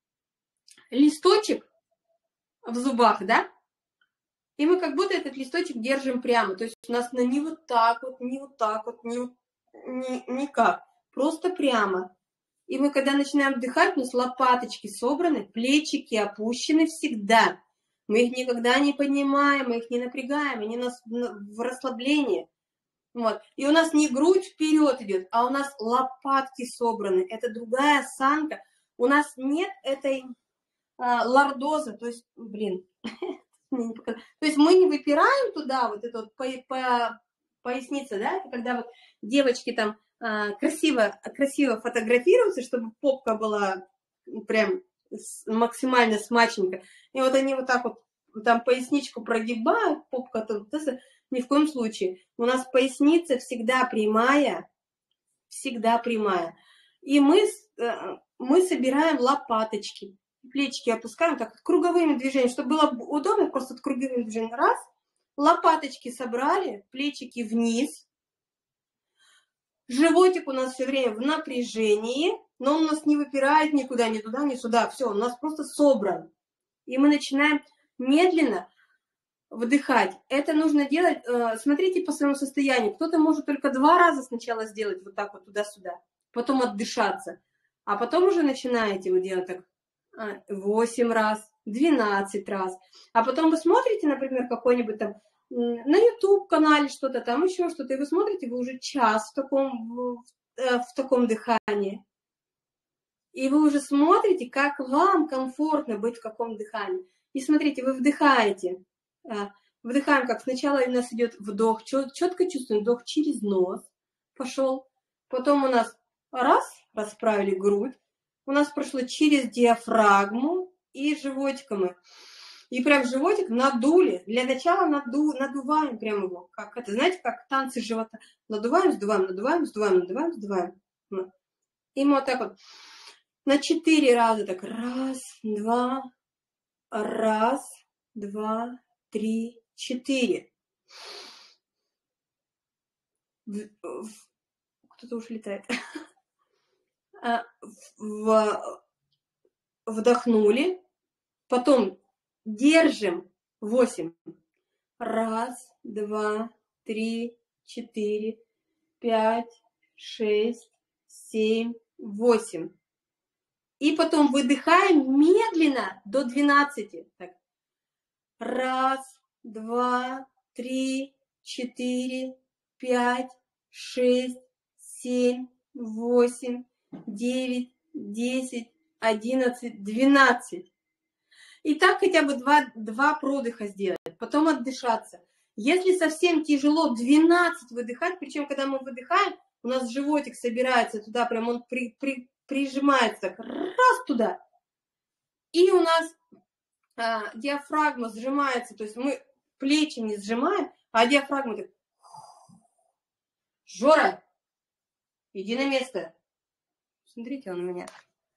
листочек в зубах, да? И мы как будто этот листочек держим прямо. То есть у нас не вот так вот, не вот так вот, не, не, никак. Просто прямо. И мы когда начинаем вдыхать, у нас лопаточки собраны, плечики опущены всегда. Мы их никогда не поднимаем, мы их не напрягаем, они у нас в расслаблении. Вот. И у нас не грудь вперед идет, а у нас лопатки собраны. Это другая осанка. У нас нет этой а, лордозы, то есть, блин, то есть мы не выпираем туда, вот это вот по, по, поясница, да, это когда вот девочки там а, красиво, красиво фотографируются, чтобы попка была прям максимально смачненькая. И вот они вот так вот там поясничку прогибают, попка там, ни в коем случае. У нас поясница всегда прямая, всегда прямая. И мы, мы собираем лопаточки. Плечики опускаем так круговыми движениями, чтобы было удобно, просто круговыми движениями. Раз, лопаточки собрали, плечики вниз. Животик у нас все время в напряжении, но он у нас не выпирает никуда, ни туда, ни сюда. Все, у нас просто собран. И мы начинаем медленно Выдыхать. Это нужно делать, смотрите по своему состоянию. Кто-то может только два раза сначала сделать вот так вот туда-сюда, потом отдышаться, а потом уже начинаете вы делать так восемь раз, двенадцать раз. А потом вы смотрите, например, какой-нибудь там на YouTube-канале что-то там, еще что-то, и вы смотрите, вы уже час в таком, в, в таком дыхании. И вы уже смотрите, как вам комфортно быть в каком дыхании. И смотрите, вы вдыхаете. Вдыхаем, как сначала у нас идет вдох, четко чувствуем, вдох через нос пошел. Потом у нас раз, расправили грудь. У нас прошло через диафрагму и животиком мы. И прям животик надули. Для начала наду, надуваем прям его. Как это, знаете, как танцы живота. Надуваем, сдуваем, надуваем, сдуваем, надуваем, сдуваем. И мы вот так вот на четыре раза так. Раз, два, раз, два, три, четыре. Кто-то уж летает. Вдохнули. Потом держим восемь. Раз, два, три, четыре, пять, шесть, семь, восемь. И потом выдыхаем медленно до двенадцати. Так. Раз, два, три, четыре, пять, шесть, семь, восемь, девять, десять, одиннадцать, двенадцать. И так хотя бы два, два продыха сделать, потом отдышаться. Если совсем тяжело, двенадцать выдыхать, причем когда мы выдыхаем, у нас животик собирается туда, прям он при, при, прижимается так, раз туда. И у нас а, диафрагма сжимается, то есть мы плечи не сжимаем, а диафрагма так. Жора, иди на место. Смотрите, он у меня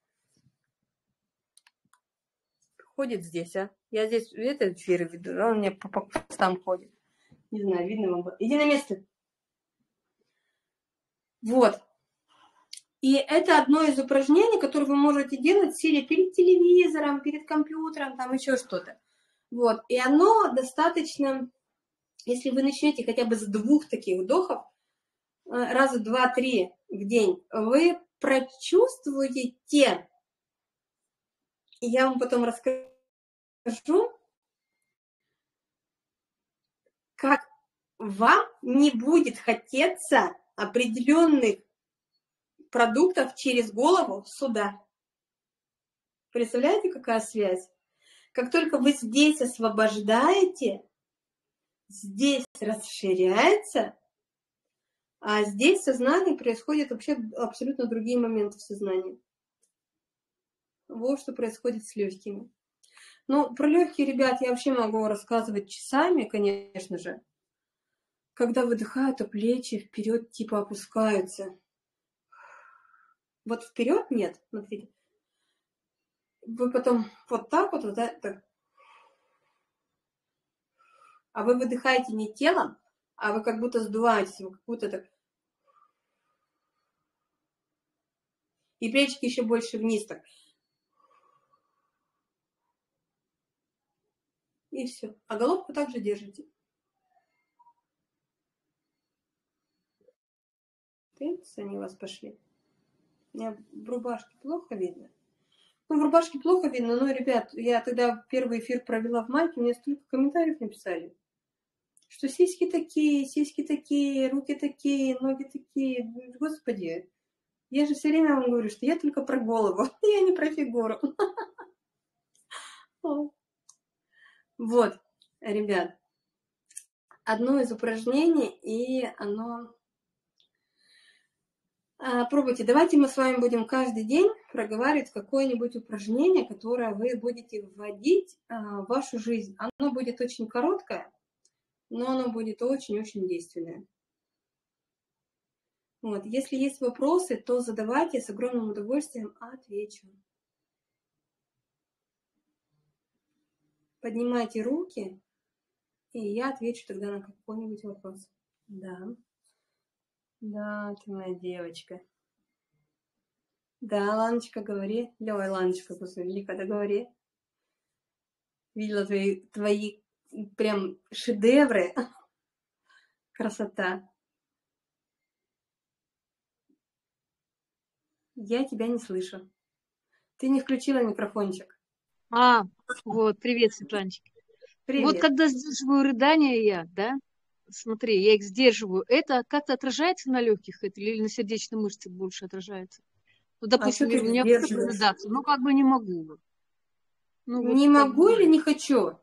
ходит здесь, а? Я здесь этот эфир веду, а он мне по постам ходит. Не знаю, видно вам. Иди на место. Вот. И это одно из упражнений, которое вы можете делать, сидя перед телевизором, перед компьютером, там еще что-то. Вот. И оно достаточно, если вы начнете хотя бы с двух таких вдохов, раза два-три в день, вы прочувствуете, и я вам потом расскажу, как вам не будет хотеться определенных продуктов через голову сюда. Представляете, какая связь? Как только вы здесь освобождаете, здесь расширяется, а здесь в сознании происходят вообще абсолютно другие моменты в сознании. Вот что происходит с легкими. Ну, про легкие, ребят, я вообще могу рассказывать часами, конечно же. Когда выдыхают, то плечи вперед типа опускаются. Вот вперед нет, смотрите. Вы потом вот так вот, вот так. А вы выдыхаете не телом, а вы как будто сдуваетесь, вы как будто так. И плечики еще больше вниз так. И все. А головку также держите. Тынц, они у вас пошли. У меня в рубашке плохо видно. Ну, в рубашке плохо видно, но, ребят, я тогда первый эфир провела в майке, мне столько комментариев написали, что сиськи такие, сиськи такие, руки такие, ноги такие. Господи, я же все время вам говорю, что я только про голову, я не про фигуру. Вот, ребят, одно из упражнений, и оно... Пробуйте. Давайте мы с вами будем каждый день проговаривать какое-нибудь упражнение, которое вы будете вводить в вашу жизнь. Оно будет очень короткое, но оно будет очень-очень действенное. Вот. Если есть вопросы, то задавайте, с огромным удовольствием отвечу. Поднимайте руки, и я отвечу тогда на какой-нибудь вопрос. Да. Да, ты моя девочка. Да, Ланочка, говори. Давай, Ланочка, после Лика, да говори. Видела твои, твои прям шедевры. Красота. Я тебя не слышу. Ты не включила микрофончик. А, вот, привет, Светланчик. Привет. Вот когда сдерживаю рыдания я, да, смотри, я их сдерживаю, это как-то отражается на легких или на сердечной мышце больше отражается? Ну, допустим, А что ты у меня хочу прорыдаться, но как бы не могу. Ну, вот не могу бы... или не хочу?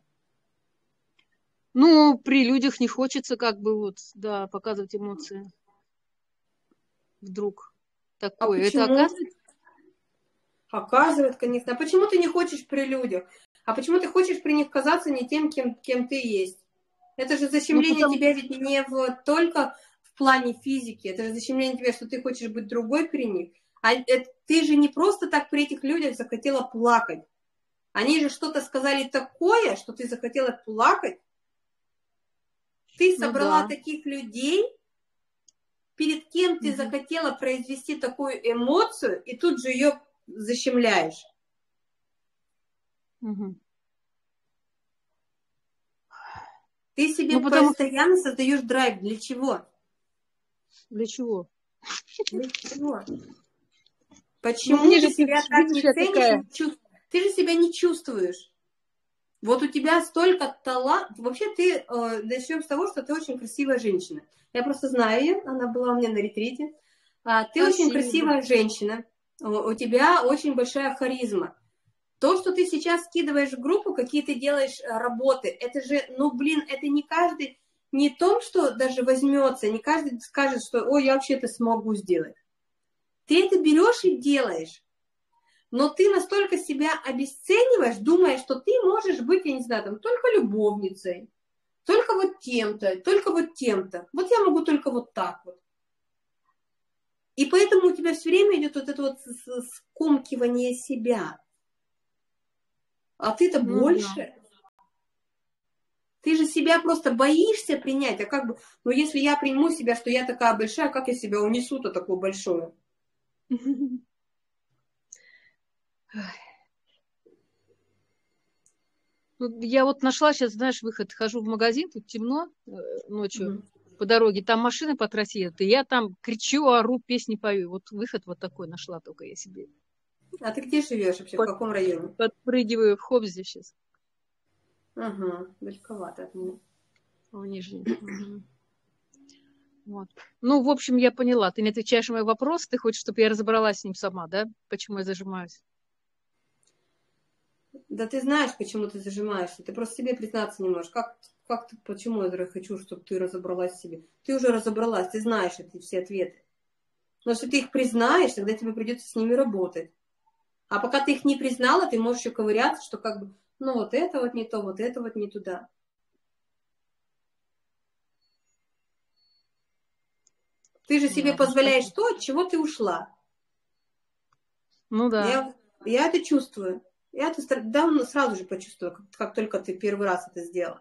Ну, при людях не хочется как бы вот, да, показывать эмоции. Вдруг такое. А это почему? оказывается? Оказывает, конечно. А почему ты не хочешь при людях? А почему ты хочешь при них казаться не тем, кем, кем ты есть? Это же защемление Ну, потому... тебя ведь не в, только в плане физики. Это же защемление тебя, что ты хочешь быть другой при них. А это, ты же не просто так при этих людях захотела плакать. Они же что-то сказали такое, что ты захотела плакать. Ты собрала ну, да. таких людей, перед кем ты угу. захотела произвести такую эмоцию, и тут же ее защемляешь. Угу. Ты себе ну, потому... постоянно создаешь драйв. Для чего? Для чего? Для чего? Почему ну, ты же, себя ты, так видишь, не ценишь, такая... не чувствуешь? Ты же себя не чувствуешь. Вот у тебя столько таланта. Вообще ты, э, начнем с того, что ты очень красивая женщина. Я просто знаю ее, она была у меня на ретрите. А, ты Спасибо. Очень красивая женщина. У тебя очень большая харизма. То, что ты сейчас скидываешь в группу, какие ты делаешь работы, это же, ну, блин, это не каждый, не том, что даже возьмется, не каждый скажет, что, ой, я вообще это смогу сделать. Ты это берешь и делаешь. Но ты настолько себя обесцениваешь, думая, что ты можешь быть, я не знаю, там, только любовницей, только вот тем-то, только вот тем-то. Вот я могу только вот так вот. И поэтому у тебя все время идет вот это вот скомкивание себя. А ты-то ну, больше. Да. Ты же себя просто боишься принять. А как бы, ну если я приму себя, что я такая большая, как я себя унесу-то такую большую? Я вот нашла сейчас, знаешь, выход. Хожу в магазин, тут темно ночью угу. по дороге. Там машины по трассе едут, и я там кричу, ору, песни пою. Вот выход вот такой нашла только я себе. А ты где живешь вообще? Под, в каком районе? Подпрыгиваю в Хобзе сейчас. Ага, далековато от меня. В Нижнем. Угу. Вот. Ну, в общем, я поняла. Ты не отвечаешь на мой вопрос. Ты хочешь, чтобы я разобралась с ним сама, да? Почему я зажимаюсь? Да ты знаешь, почему ты зажимаешься. Ты просто себе признаться не можешь. Как, как ты, почему я хочу, чтобы ты разобралась в себе? Ты уже разобралась, ты знаешь эти все ответы. Но если ты их признаешь, тогда тебе придется с ними работать. А пока ты их не признала, ты можешь еще ковыряться, что как бы, ну вот это вот не то, вот это вот не туда. Ты же себе Ладно, позволяешь что? То, от чего ты ушла. Ну да. Я, я это чувствую. Я это давно сразу же почувствовала, как, как только ты первый раз это сделала.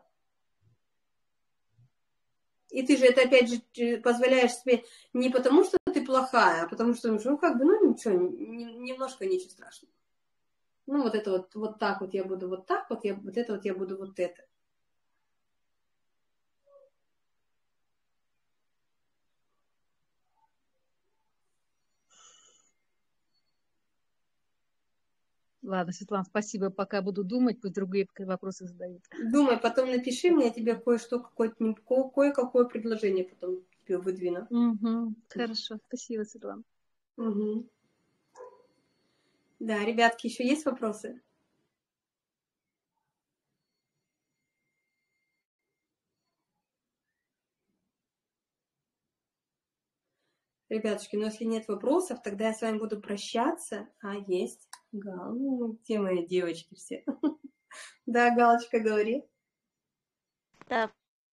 И ты же это опять же позволяешь себе не потому, что ты плохая, а потому что, ну, как бы, ну, ничего, немножко ничего страшного. Ну, вот это вот, вот так вот я буду вот так вот, я, вот это вот я буду вот это. Ладно, Светлана, спасибо. Пока буду думать, пусть другие вопросы задают. Думай, потом напиши мне, я тебе кое-что, какое-то, кое-какое предложение потом тебе выдвину. Угу. Хорошо, спасибо, Светлана. Угу. Да, ребятки, еще есть вопросы? Ребятушки, ну если нет вопросов, тогда я с вами буду прощаться. А, есть. Гал, ну, где мои девочки все? Да, Галочка, говори. Да.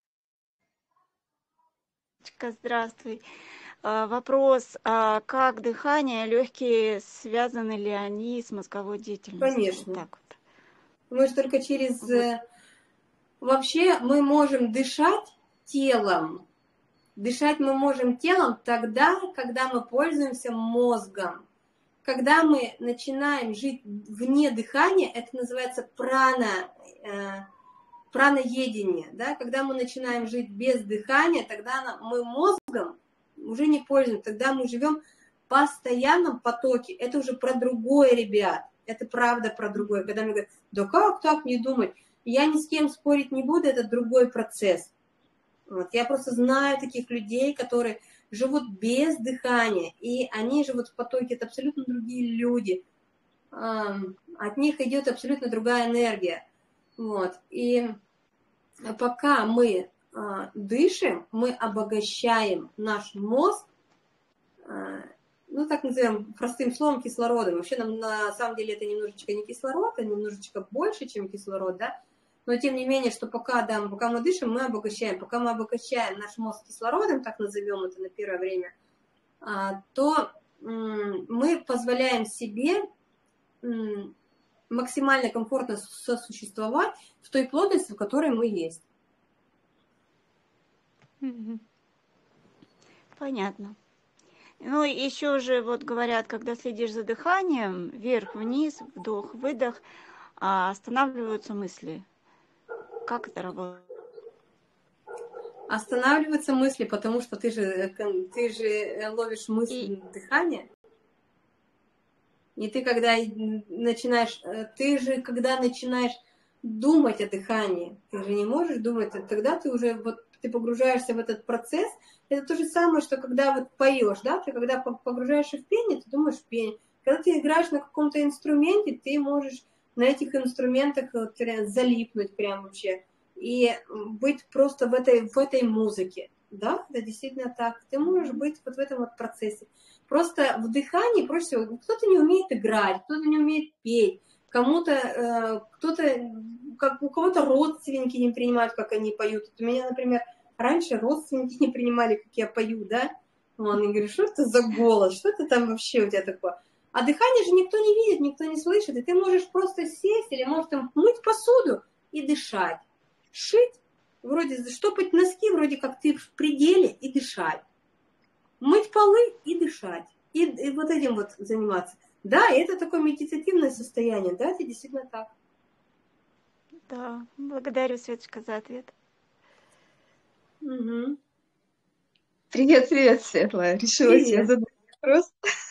Здравствуй. Вопрос, а как дыхание, легкие, связаны ли они с мозговой деятельностью? Конечно. Вот так вот. Мы же только через... Вот. Вообще мы можем дышать телом. Дышать мы можем телом тогда, когда мы пользуемся мозгом. Когда мы начинаем жить вне дыхания, это называется прана, праноедение, да, когда мы начинаем жить без дыхания, тогда мы мозгом уже не пользуемся, тогда мы живем в постоянном потоке. Это уже про другое, ребят. Это правда про другое. Когда мне говорят, да как так не думать? Я ни с кем спорить не буду, это другой процесс. Вот. Я просто знаю таких людей, которые живут без дыхания, и они живут в потоке, это абсолютно другие люди. От них идет абсолютно другая энергия. Вот. И пока мы дышим, мы обогащаем наш мозг, ну, так назовем простым словом, кислородом. Вообще, нам на самом деле это немножечко не кислород, а немножечко больше, чем кислород, да. Но, тем не менее, что пока, да, пока мы дышим, мы обогащаем. Пока мы обогащаем наш мозг кислородом, так назовем это на первое время, то мы позволяем себе максимально комфортно сосуществовать в той плотности, в которой мы есть. Понятно. Ну, еще же вот говорят, когда следишь за дыханием, вверх-вниз, вдох-выдох, останавливаются мысли. Как это работает? Останавливаются мысли, потому что ты же, ты же ловишь мысли И... дыхания. И ты когда начинаешь, ты же когда начинаешь думать о дыхании, ты же не можешь думать, тогда ты уже вот ты погружаешься в этот процесс. Это то же самое, что когда вот поешь, да, ты когда погружаешься в пение, ты думаешь в пение. Когда ты играешь на каком-то инструменте, ты можешь на этих инструментах вот, залипнуть прям вообще и быть просто в этой, в этой музыке, да, это действительно так. Ты можешь быть вот в этом вот процессе. Просто в дыхании проще всего, кто-то не умеет играть, кто-то не умеет петь, кому-то, э, кто-то, как, у кого-то родственники не принимают, как они поют. Вот у меня, например, раньше родственники не принимали, как я пою, да, он и говорит, что это за голос, что это там вообще у тебя такое? А дыхание же никто не видит, никто не слышит, и ты можешь просто сесть или можешь там мыть посуду и дышать, шить, вроде штопать носки, вроде как ты в пределе и дышать. Мыть полы и дышать. И, и вот этим вот заниматься. Да, это такое медитативное состояние. Да, это действительно так. Да, благодарю, Светочка, за ответ. Угу. Привет, привет, Светлая. Решила себе задать вопрос.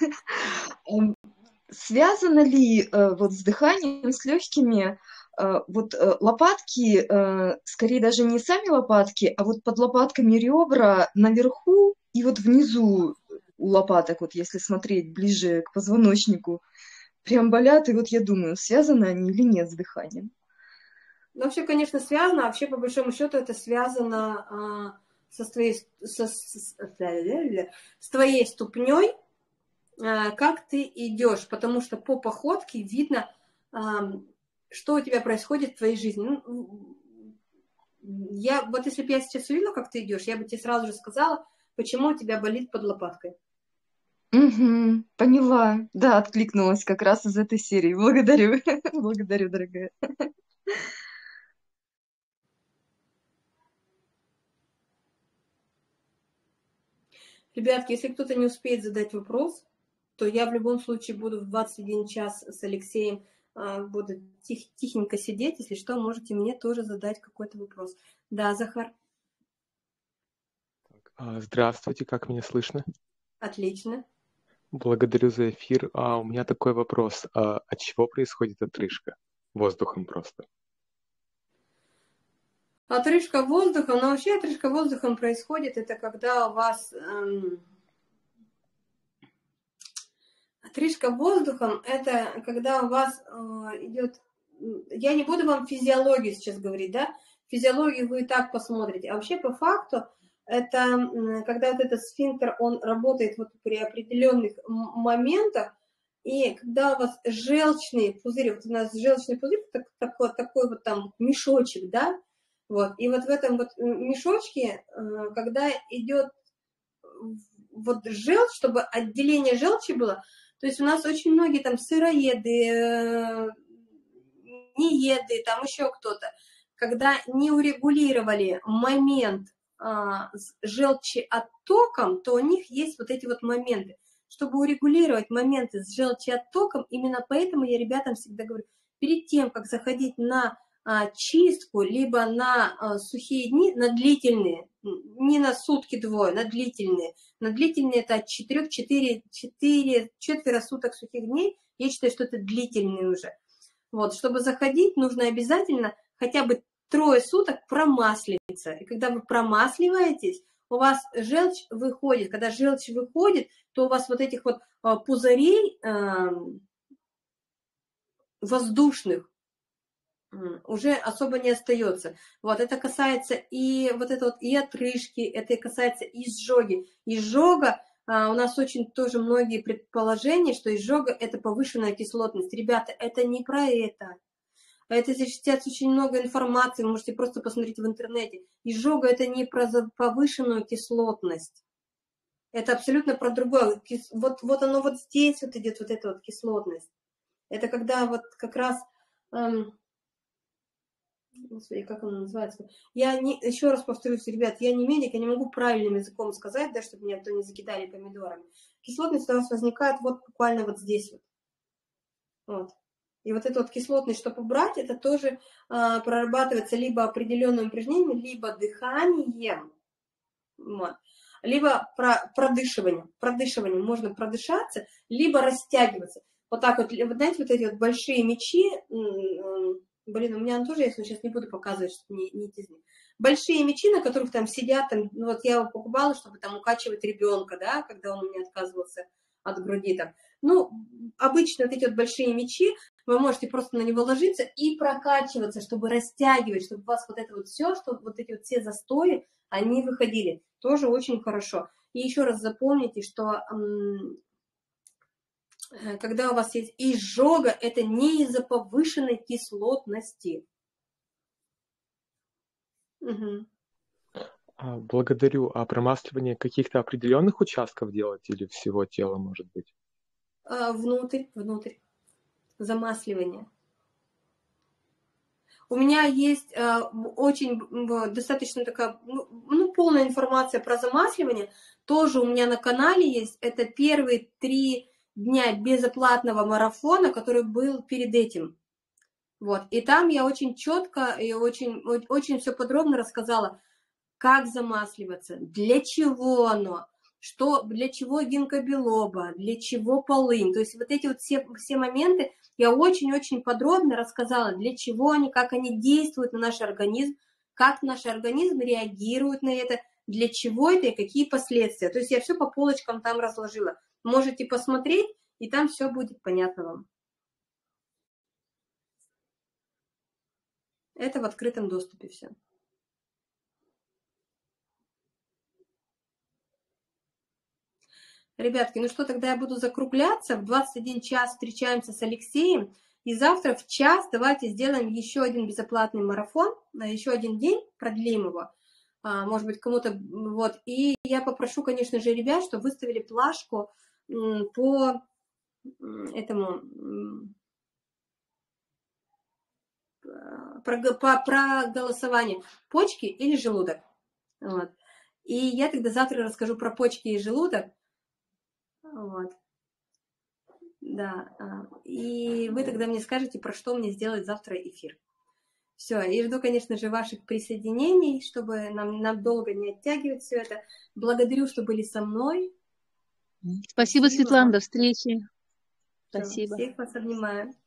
Связано ли вот с дыханием, с легкими, вот лопатки, скорее даже не сами лопатки, а вот под лопатками ребра наверху и вот внизу у лопаток, вот если смотреть ближе к позвоночнику, прям болят, и вот я думаю, связаны они или нет с дыханием? Ну, вообще, конечно, связано, а вообще, по большому счету, это связано а, со твоей, со, с, с твоей ступней, а, как ты идешь, потому что по походке видно, а, что у тебя происходит в твоей жизни. Ну, я, вот если бы я сейчас увидела, как ты идешь, я бы тебе сразу же сказала, почему у тебя болит под лопаткой. Угу, поняла. Да, откликнулась как раз из этой серии. Благодарю. Благодарю, дорогая. Ребятки, если кто-то не успеет задать вопрос, то я в любом случае буду в двадцать один час с Алексеем, буду тих, тихенько сидеть. Если что, можете мне тоже задать какой-то вопрос. Да, Захар? Здравствуйте, как меня слышно? Отлично. Благодарю за эфир. А у меня такой вопрос. А от чего происходит отрыжка? Воздухом просто. Отрыжка воздухом, но вообще отрыжка воздухом происходит, это когда у вас... Эм... Отрыжка воздухом, это когда у вас э, идет... Я не буду вам физиологию сейчас говорить, да? Физиологию вы и так посмотрите. А вообще по факту это когда вот этот сфинктер, он работает вот при определенных моментах, и когда у вас желчный пузырь, вот у нас желчный пузырь, так, такой, такой вот там мешочек, да? Вот. И вот в этом вот мешочке, когда идет вот желчь, чтобы отделение желчи было, то есть у нас очень многие там сыроеды, нееды, там еще кто-то, когда не урегулировали момент а, с желчеоттоком, то у них есть вот эти вот моменты. Чтобы урегулировать моменты с желчеоттоком, именно поэтому я ребятам всегда говорю, перед тем, как заходить на а, чистку либо на а, сухие дни, на длительные, не на сутки двое, на длительные. На длительные это от четырёх, четыре, четыре, четверо суток сухих дней. Я считаю, что это длительные уже. Вот, чтобы заходить, нужно обязательно хотя бы трое суток промаслиться. И когда вы промасливаетесь, у вас желчь выходит. Когда желчь выходит, то у вас вот этих вот а, пузырей а, воздушных уже особо не остается. Вот, это касается и вот это вот и отрыжки, это касается и изжоги. Изжога, а, у нас очень тоже многие предположения, что изжога это повышенная кислотность. Ребята, это не про это. Это здесь сейчас очень много информации, вы можете просто посмотреть в интернете. Изжога это не про повышенную кислотность. Это абсолютно про другое. Вот, вот оно вот здесь вот идет, вот эта вот кислотность. Это когда вот как раз... Эм, Господи, как оно называется? Я не, еще раз повторюсь, ребят, я не медик, я не могу правильным языком сказать, да, чтобы меня кто не закидали помидорами. Кислотность у нас возникает вот буквально вот здесь вот. Вот. И вот эту вот кислотность, чтобы убрать, это тоже а, прорабатывается либо определенным упражнением, либо дыханием, вот. Либо про, продышиванием. Продышиванием можно продышаться, либо растягиваться. Вот так вот, вы знаете, вот эти вот большие мячи, блин, у меня тоже есть, но сейчас не буду показывать, чтобы не, не тяжело. Большие мячи, на которых там сидят, там, ну, вот я его покупала, чтобы там укачивать ребенка, да, когда он у меня отказывался от груди там. Ну, обычно вот эти вот большие мячи, вы можете просто на него ложиться и прокачиваться, чтобы растягивать, чтобы у вас вот это вот все, чтобы вот эти вот все застои, они выходили. Тоже очень хорошо. И еще раз запомните, что когда у вас есть изжога, это не из-за повышенной кислотности. Угу. Благодарю. А промасливание каких-то определенных участков делать или всего тела, может быть? А, внутрь, внутрь. Замасливание. У меня есть а, очень достаточно такая, ну, полная информация про замасливание. Тоже у меня на канале есть. Это первые три дня безоплатного марафона, который был перед этим. Вот. И там я очень четко и очень, очень все подробно рассказала, как замасливаться, для чего оно, что, для чего гинка билоба, для чего полынь. То есть вот эти вот все, все моменты я очень-очень подробно рассказала, для чего они, как они действуют на наш организм, как наш организм реагирует на это, для чего это и какие последствия. То есть я все по полочкам там разложила. Можете посмотреть, и там все будет понятно вам. Это в открытом доступе все. Ребятки, ну что, тогда я буду закругляться. В двадцать один час встречаемся с Алексеем. И завтра в час давайте сделаем еще один безоплатный марафон. На еще один день продлим его. А, может быть, кому-то... Вот. И я попрошу, конечно же, ребят, чтобы выставили плашку по этому... Про, по, про голосование. Почки или желудок. Вот. И я тогда завтра расскажу про почки и желудок. Вот. Да. И вы тогда мне скажете, про что мне сделать завтра эфир. Все. И жду, конечно же, ваших присоединений, чтобы нам, нам долго не оттягивать все это. Благодарю, что были со мной. Спасибо, Спасибо. Светлана. До встречи. Все. Спасибо. Всех вас обнимаю.